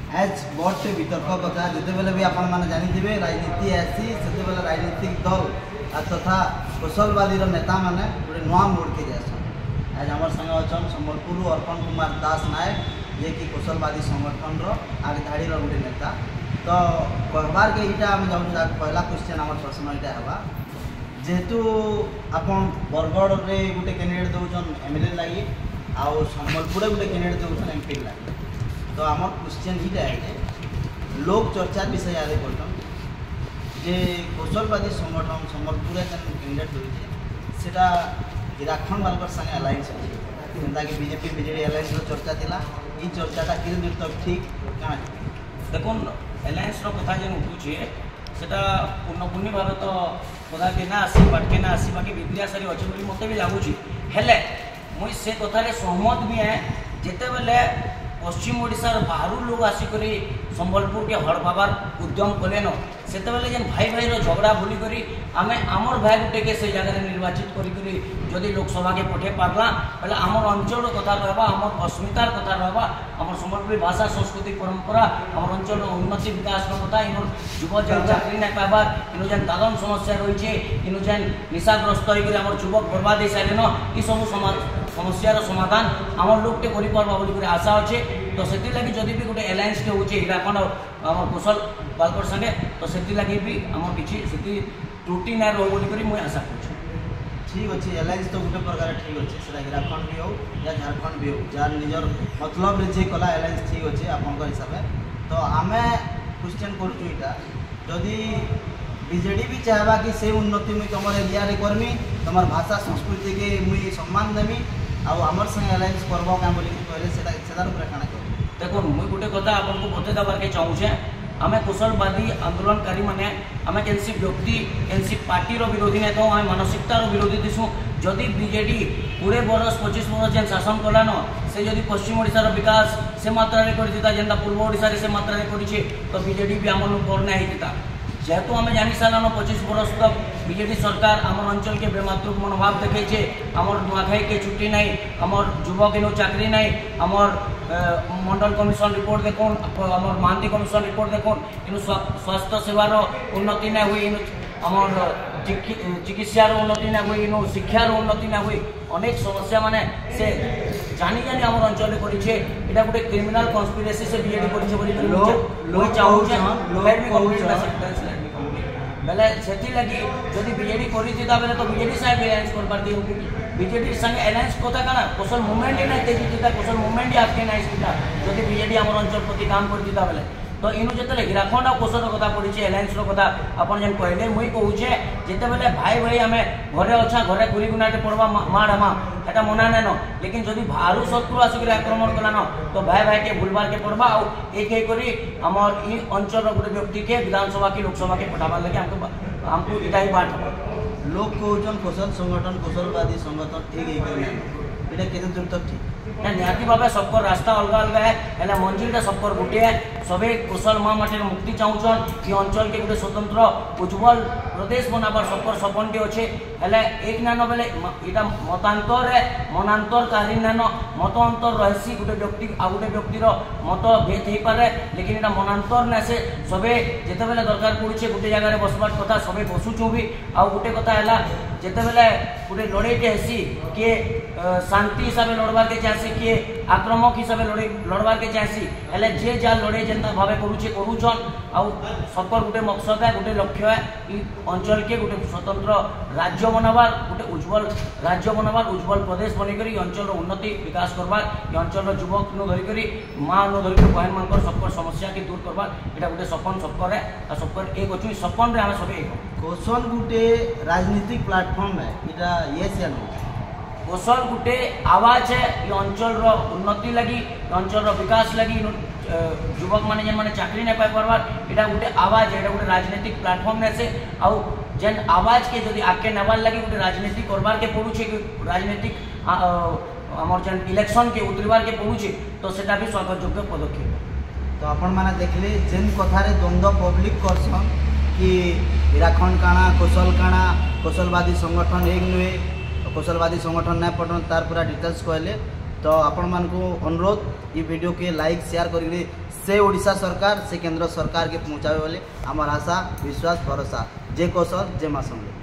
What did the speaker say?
As बहुत वितर्क कथा जिते बेले भी आपण मैंने जानी राजनीति आसी से राजनीतिक दल तथा कौशलवादी नेता मैंने गोटे नुआ मोड़ के जासन। आज आम संगे अच्छा संबलपुर अर्पण कुमार दास नायक जे कि कौशलवादी संगठन आगे धाड़ी गोटे नेता। तो कहबार के यहाँ आम जाऊँ पहला क्वेश्चन आम प्रश्न यहाँ है जेहेतु आपन बरगढ़ में गोटे कैंडिडेट दौन एमएलए लगी आउ संबलपुर गोटे कैंडिडेट दौन एमपी लगी। तो आम क्वेश्चन यहाँ है लोक चर्चा विषय आगे बोलतन जे कौशलवादी संगठन संबलपुर कैंडिडेट दौचे सेटा हिराखंड वाल संगे अलायंस अच्छे जेनता कि बीजेपी बीजेडी अलायंस चर्चा थिला ई चर्चाटा कि दूर तक ठीक क्या देखुन एलायंस कथा जेन उठुचे सेटा पूर्णपूर्ण भाव तो कदा के ना आसी बाटके ना आसी बाकी विद्या सारी अच्छे बोली मत भी लगुच हेले मुई से कथारे सहमत भी है जिते बेले पश्चिम ओडिशार बाहर लोग आसिक संबलपुर के हड़पाबार उद्यम कले न से जेन भाई भाई झगड़ा भूली करी आमे आमर भाई गुटे के से जगह निर्वाचित करी जदि लोकसभा के पठे पार्ला बेले आमर अंचल कथा रहा आमर अस्मितार कथा रहा आमर संबलपुरी भाषा संस्कृति परंपरा आमर अंचल उन्नति विकास कथा इन युव जेन चाकरी नहीं पाइबार इन जेन दादन समस्या रही इन जेन निशाग्रस्त होकर युवक बर्बाद हो सारे ये सब समस्यार समाधान आमर लोग टे कर आशा अच्छे। तो से लगी जदि भी गोटे एलायंस टे होचे हिराखंड आम कौशल बालकर संगे तो से लगी भी आम किसी त्रुटि ना रो बोली मुझे आशा कर ठीक अच्छे एलायंस तो गोटे प्रकार ठीक अच्छे से हिराखंड भी हो या झारखंड भी हो जार निजर मतलब जे कला एलायंस ठीक अच्छे आप हिसाब से। तो आम क्वेश्चन करा जदि बीजेडी भी चाहबा कि से उन्नति मुझे तुम एरिया करमी तुम भाषा संस्कृति के मुझे सम्मान देमी आमर संगे एलायंस करब क्या बोली कहले से देखो मुझे गोटे कथा आपको बते देवार के चाहूचे आम कौशलवादी आंदोलनकारी मैंने आम कैसी व्यक्ति कैसी पार्टीर विरोधी नहीं तो आम मानसिकतार विरोधी दिशु जदि बीजेडी 20 बरस 25 बरस जेन शासन कलान से जदि पश्चिम ओडिशार विकास से मात्रा करता जेनता पूर्व ओडिशा से मात्रा करे तो बीजेडी भी आम करना होता जेहेतु आम जानी सारान 25 बरस तक बीजेडी सरकार आम अंचल के बेमातृक मनोभाव देखे आमर नुआखाई के छुट्टी नहीं आमर युवक इन चाकरी नहीं आमर मंडल कमिशन रिपोर्ट देखुन आमर महांती कमिशन रिपोर्ट देखुन इन स्वास्थ्य सेवार उन्नति ना हुई इन आमर चिकित्सार उन्नति ना हुई इन शिक्षार उन्नति ना हुई अनेक समस्या माने से जानी जानी आम अंचल करे गोटे क्रिमिनाल कन्स्पिरेसी से बीजेडी बेले से लगी जदि बीजेडी करता बेले तो बीजेडी साहब एलायंस कर पारती बीजेडी संगे एलायंस कथा क्या कौशल मुवमेंट ही नहीं देखी कौशल मुवमेंट ही आगे नहीं सीधा जदि बीजेडी आम अंचल प्रति काम करता बेले तो इनु जो हिराखंड आ कौशल कथा पड़ी एलायंस कथा आप कहले मुई कहूचे जिते बेले भाई भाई आम घरे अच्छा घरे गुरी गुनाटे पड़वा माड़ मा एटा मना नाइन लेकिन जदि बाहर शत्रु आसिक आक्रमण कलान तो भाई भाई के भूलबार के पड़वा आउ एक करी आमर इ अंचल गोटे व्यक्ति के विधानसभा की लोकसभा के पठाबार लगे हमको इटा ही बाट लोग कहन कौशल संगठन कौशलवादी संगठन एक केते दूर तक ठीक निहाती भाव सबकर रास्ता अलग अलग है मंजिलटा सबकर गोटे है सभी कौशल महामाटी मुक्ति चाहून ये अंचल के गोटे स्वतंत्र उज्जवल प्रदेश बनाबार सबकर सपन टे अच्छे हेले एक नान बेले यहाँ मतांतर है मनांतर काली नान मत अंतर रही गोटे व्यक्ति आ गोटे व्यक्तिर मत भेद हो पारे लेकिन यहाँ मनांतर ना से सबे जिते बेले दरकार पड़े गोटे जगह बसबार कथा सबे बसुचु भी आउ गोटे कथा है जिते बेले गोटे लड़ाईटे हेसी किए शांति हिसाब से लड़बार के चाहसी किए आक्रमक हिसाब से लड़बार के चाहसी हेले जे जा लड़े जेनता भाव करुचन आउ सबकर गोटे मकसद है गोटे लक्ष्य है अंचल के गोटे स्वतंत्र राज्य बनाबार गोटे उज्जवल राज्य बनाबार उज्जवल प्रदेश बनकर अंचल उन्नति विकास करबार अंचल युवक नु धरिक माँ नु धरिक बहन मान सबकर समस्या के दूर करबार यहाँ गोटे सपन सबकर है सबकर एक अच्छे सपन रे सब एक कौशल गोटे राजनीतिक प्लेटफॉर्म है यहाँ ये से कौशल गोटे आवाज है ये अंचल उन्नति लगी अंचल विकास लगी युवक मैंने जेन मैंने चाकरी नहीं पाई पार्बार यहाँ गोटे आवाज है गोटे राजनीतिक प्लेटफॉर्म से आउ जेन आवाज के जदि आगे नेबार लगी गोटे राजनीति करबार के पड़ुचे राजनीतिक आमर जेन इलेक्शन के उतरबार के पड़ुचे तो सेटा भी स्वागत योग्य पदक्षेप। तो आपण मैंने देखले जेन कथारे द्वंद्व पब्लिक करसन कि हिराखंड काना कौशलवादी संगठन एक नुहे कौशलवादी संगठन नहीं पढ़न तार पूरा डिटेल्स कहले तो आपण मानकु अनुरोध ये वीडियो के लाइक शेयर करी से ओडिशा सरकार से केंद्र सरकार के पहुँचावे बोले आम आशा विश्वास भरोसा जय कौशल जय माँ समलेई।